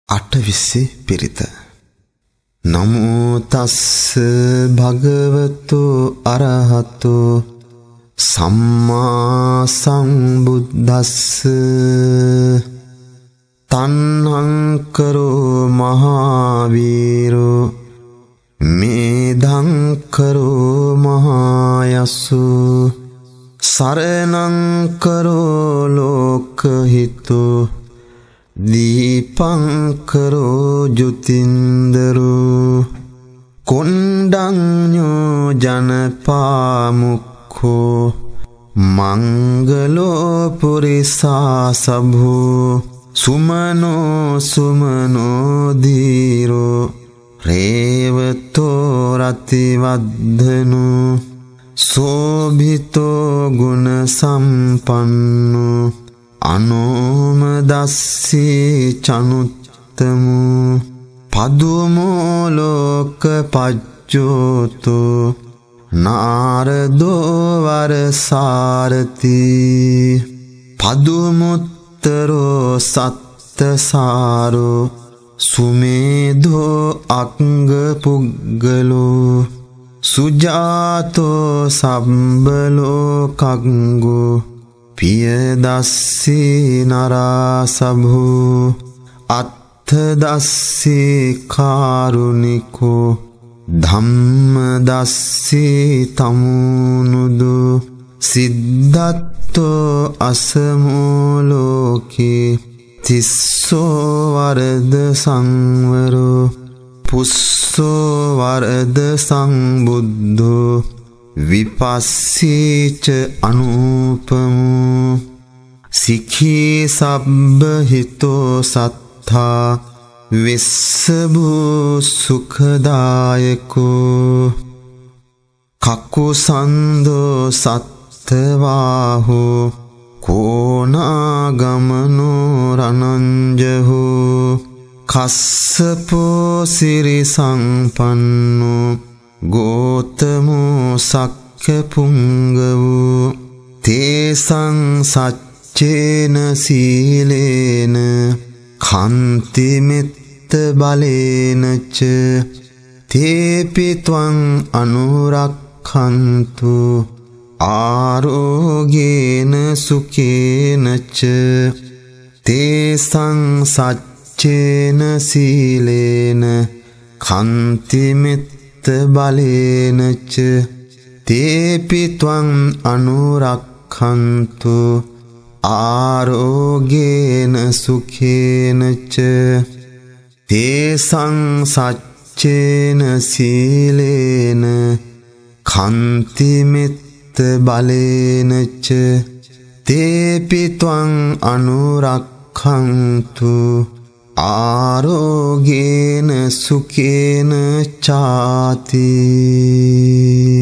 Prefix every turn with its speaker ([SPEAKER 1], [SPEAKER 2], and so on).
[SPEAKER 1] අටවිසි පිරිත. නමෝ තස්ස භගවතු අරහතු සම්මා සම්බුද්දස්ස. තණ්හං කරෝ මහාවීරෝ මේධං කරෝ මහායසු. සරණං කරෝ ලෝකහිතෝ දීපං කරෝ ජුතින්දරෝ. කොණ්ඩඤ්ඤෝ ජනපාමුක්ඛෝ මංගලෝ පුරිසා සභෝ. සුමනෝ සුමනෝ දීරෝ රේවතෝ රතිවද්ධනෝ. සෝභිතෝ ගුණ සම්පන්නෝ අනෝමදස්සී චනුත්තමෝ. පදුමෝ ලෝක පජ්ජෝතෝ නාරදෝ වරසාරති. පදුමුත්තරෝ සත්තසාරෝ සුමේධෝ අංග පුග්ගලෝ. සුජාතෝ සම්බලෝකංගෝ පියදස්සී නරාසභෝ. අත්ථදස්සී කාරුණිකෝ ධම්මදස්සී තමුනුදෝ. සිද්ධත්තෝ අසමෝ ලෝකේ තිස්සෝ වරද සංවරෝ. පුස්සෝ වරද සංබුද්ධෝ විපස්සීච අනූපමෝ. සිඛී සබ්බ හිතෝ සත්තා විස්සභූ සුඛදායකෝ. කකුසන්தோ සත්තවාහෝ කෝනාගමනෝ රණංජහෝ. කස්සපෝ සිරි සංපන්නෝ ගෝතමෝ සක්ඛ පුංගවෝ. තේසං සච්චේන සීලේන කන්ති මෙත්ත බලේනච. තේපි ත්වං අනුරක්ඛන්තු ආරෝගේන සුඛේනච. තේසං සච්චේන සීලේන කන්ති මෙත්ත බලේනච. තේපි ත්වං අනුරක්ඛන්තු ආරෝගේන සුඛේනච. තේසං සච්චේන සීලේන කන්ති මෙත්ත බලේනච. තේපි ත්වං අනුරක්ඛන්තු ආරෝගේන සුඛේන චාති.